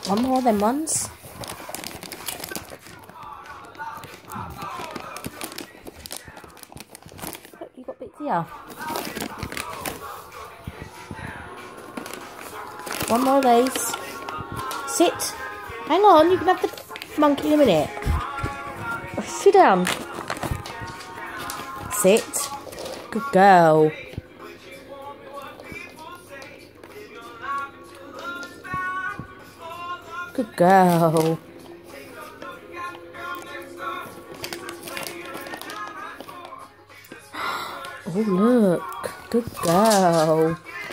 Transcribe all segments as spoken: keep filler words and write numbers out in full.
One more of them ones. Look, you got bits here. One more of these. Sit. Hang on, you can have the monkey in a minute. Sit down. Sit. Good girl. Good girl. Oh, look. Good girl.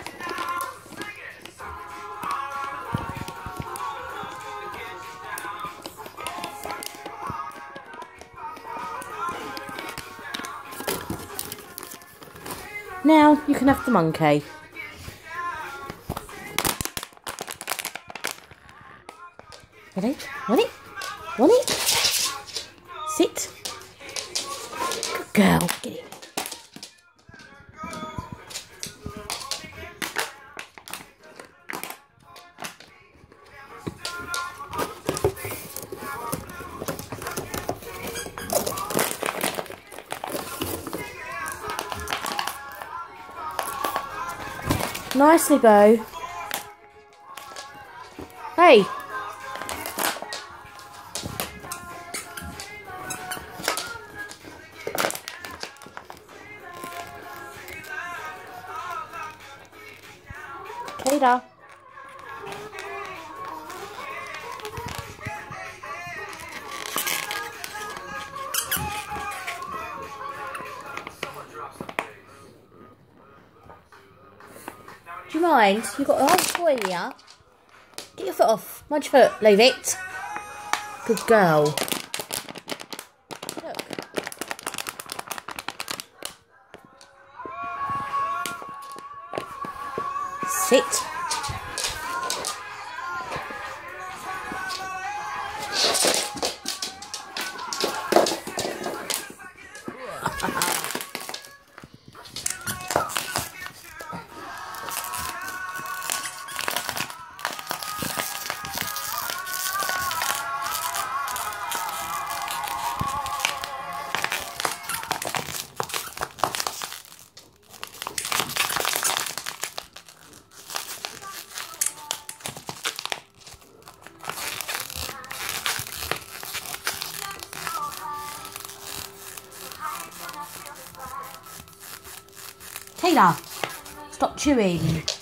Now you can have the monkey. Ready? Want it? Want it? Sit. Good girl. Get it. Nicely, Bo. Hey. Kata. Do you mind? You've got a whole toy here. Get your foot off. Mind your foot. Leave it. Good girl. Look. Sit. Taylor, stop chewing.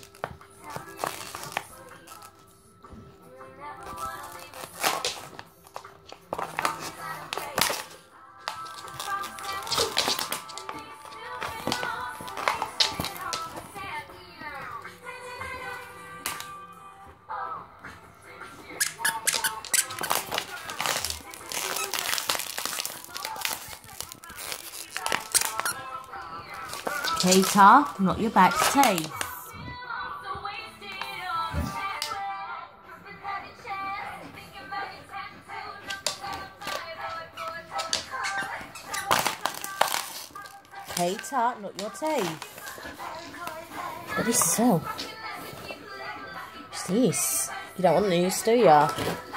Kata, not your back teeth. Kata, not your teeth. Got this as well. What's this? You don't want these, do ya?